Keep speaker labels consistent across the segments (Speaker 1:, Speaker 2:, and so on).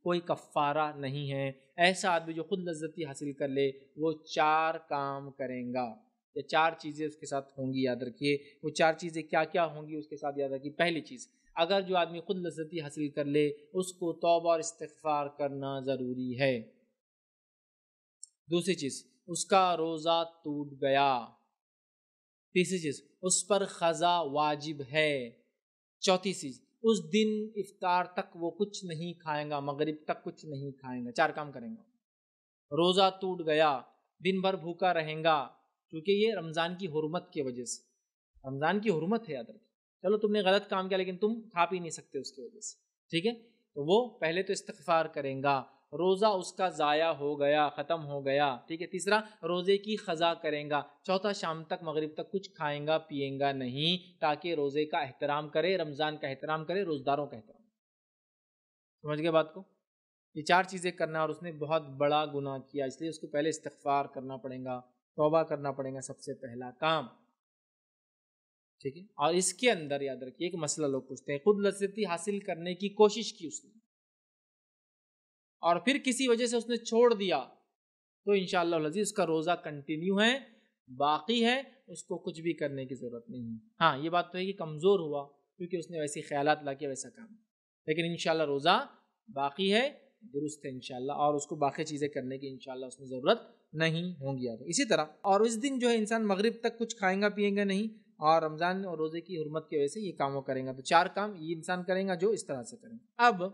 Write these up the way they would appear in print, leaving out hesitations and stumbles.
Speaker 1: کوئی کفارہ نہیں ہے۔ ایسا آدمی جو خود لذتی حاصل کر لے وہ 4 کام کریں گا، یہ 4 چیزیں اس کے ساتھ ہوں گی، یاد رکھیے۔ وہ 4 چیزیں کیا کیا ہوں گی اس کے ساتھ، یاد رکھیے۔ پہلی چیز، اگر جو آدمی خود لذتی حاصل کر لے اس کو توبہ اور استغفار کرنا ضروری ہے۔ دوسری چیز، اس کا روزہ ٹوٹ گیا۔ تیسری چیز، اس پر قضا واجب ہے۔ چوتھی چیز، اس دن افطار تک وہ کچھ نہیں کھائیں گا، مغرب تک کچھ نہیں کھائیں گا۔ 4 کام کریں گا۔ روزہ ٹوٹ گیا، دن بھر بھوکا رہیں گا، کیونکہ یہ رمضان کی حرمت کی وجہ سے، رمضان کی حرمت ہے، یاد رکھیں۔ چلو تم نے غلط کام کیا لیکن تم کھا پی نہیں سکتے اس کی وجہ سے، ٹھیک ہے؟ تو وہ پہلے تو استغفار کریں گا، روزہ اس کا ضائع ہو گیا، ختم ہو گیا، ٹھیک ہے؟ تیسرا، روزے کی قضا کریں گا۔ چوتھا، شام تک مغرب تک کچھ کھائیں گا پیئیں گا نہیں، تاکہ روزے کا احترام کرے، رمضان کا احترام کرے، روزداروں کا احترام۔ سمجھ گئے بات کو؟ یہ 4 چیزیں کرنا، اور اس نے بہت بڑا گناہ کیا، اس لیے اس کو پہلے استغفار کرنا پڑے گا، توبہ کرنا پڑے گا، سب سے پہلا کام، ٹھیک ہے؟ اور اس کے اندر یاد رکھیے ایک مسئلہ لوگ پوچھتے ہیں، خود لذتی حاصل کرنے کی کوشش کی اس نے اور پھر کسی وجہ سے اس نے چھوڑ دیا، تو انشاءاللہ العزیز اس کا روزہ کنٹینیو ہے، باقی ہے، اس کو کچھ بھی کرنے کی ضرورت نہیں ہے۔ ہاں یہ بات تو ہے کہ کمزور ہوا کیونکہ اس نے ویسے خیالات لا کے ویسا کام، لیکن انشاءاللہ روزہ باقی ہے، درست ہے انشاءاللہ، اور اس کو باقی چیزیں کرنے کی انشاءاللہ اس میں ضرورت نہیں ہوں گی۔ اسی طرح اور اس دن جو ہے انسان مغرب تک کچھ کھائیں گا پیئیں گا نہیں، اور رمضان اور روزے کی حرمت کی وجہ سے یہ کاموں کریں گا۔ تو 4 کام یہ انسان کریں گا جو اس طرح سے کریں گا۔ اب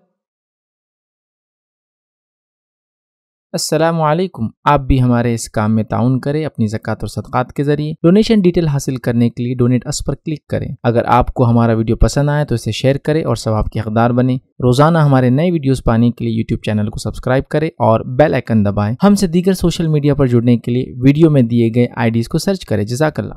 Speaker 2: السلام علیکم، آپ بھی ہمارے اس کام میں تعاون کریں اپنی زکوٰۃ اور صدقات کے ذریعے۔ ڈونیشن ڈیٹیل حاصل کرنے کے لیے ڈونیٹ اس پر کلک کریں۔ اگر آپ کو ہمارا ویڈیو پسند آئے تو اسے شیئر کریں اور ثواب کے حقدار بنیں۔ روزانہ ہمارے نئے ویڈیوز پانے کے لیے یوٹیوب چینل کو سبسکرائب کریں اور بیل آئیکن دبائیں۔ ہم سے دیگر سوشل میڈیا پر جڑنے کے لیے ویڈیو میں دیے گئے IDs کو سرچ کریں۔ جزاک اللہ۔